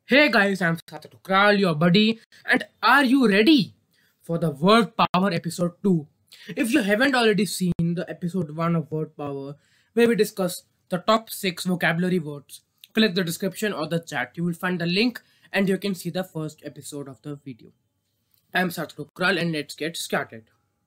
Hey guys, I'm Sarthak Thukral, your buddy, and are you ready for the Word Power episode 2? If you haven't already seen the episode 1 of Word Power, where we discuss the top 6 vocabulary words, click the description or the chat. You will find the link and you can see the first episode of the video. I'm Sarthak Thukral and let's get started.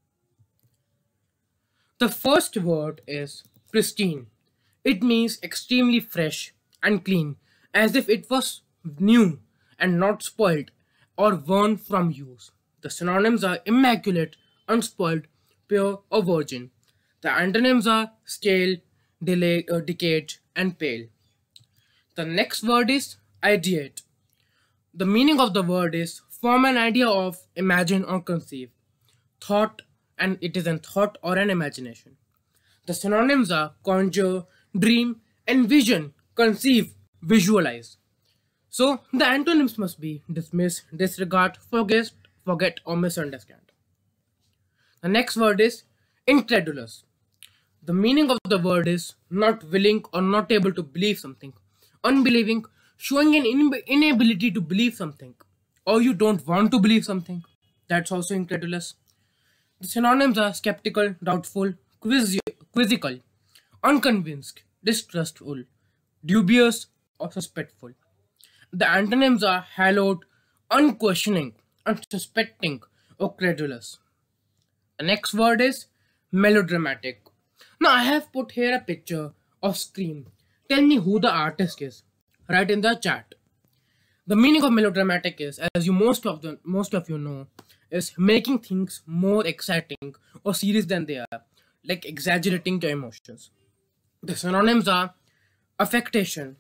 The first word is pristine. It means extremely fresh and clean, as if it was new and not spoiled or worn from use. The synonyms are immaculate, unspoiled, pure, or virgin. The antonyms are stale, delayed, decayed, and pale. The next word is ideate. The meaning of the word is form an idea of, imagine, or conceive. Thought, and it is an thought or an imagination. The synonyms are conjure, dream, envision, conceive, visualize. So the antonyms must be dismiss, disregard, forget, or misunderstand. The next word is incredulous. The meaning of the word is not willing or not able to believe something. Unbelieving, showing an inability to believe something. Or you don't want to believe something. That's also incredulous. The synonyms are skeptical, doubtful, quizzical, unconvinced, distrustful, dubious, or suspectful. The antonyms are hallowed, unquestioning, unsuspecting, or credulous. The next word is melodramatic. Now I have put here a picture of Scream. Tell me who the artist is. Write in the chat. The meaning of melodramatic is, as most of you know, is making things more exciting or serious than they are, like exaggerating your emotions. The synonyms are affectation.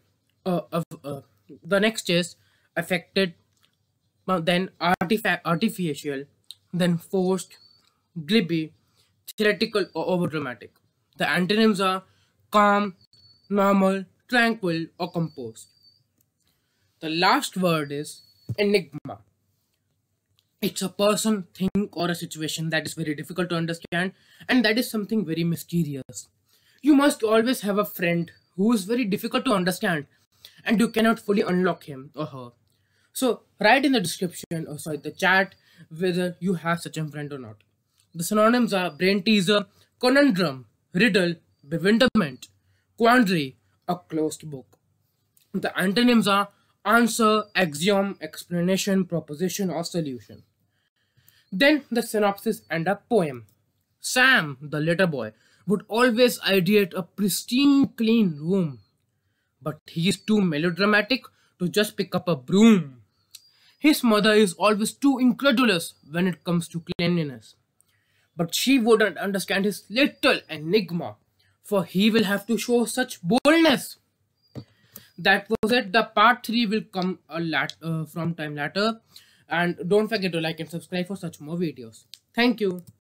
The next is affected, then artificial, then forced, glibby, theatrical, or overdramatic. The antonyms are calm, normal, tranquil, or composed. The last word is enigma. It's a person, thing, or a situation that is very difficult to understand, and that is something very mysterious. You must always have a friend who is very difficult to understand, and you cannot fully unlock him or her. So write in the description, or sorry, the chat, whether you have such a friend or not. The synonyms are brain teaser, conundrum, riddle, bewilderment, quandary, a closed book. The antonyms are answer, axiom, explanation, proposition, or solution. Then the synopsis and a poem. Sam, the little boy, would always ideate a pristine, clean room. But he is too melodramatic to just pick up a broom. His mother is always too incredulous when it comes to cleanliness. But she wouldn't understand his little enigma, for he will have to show such boldness. That was it. The part 3 will come from time later. And don't forget to like and subscribe for such more videos. Thank you.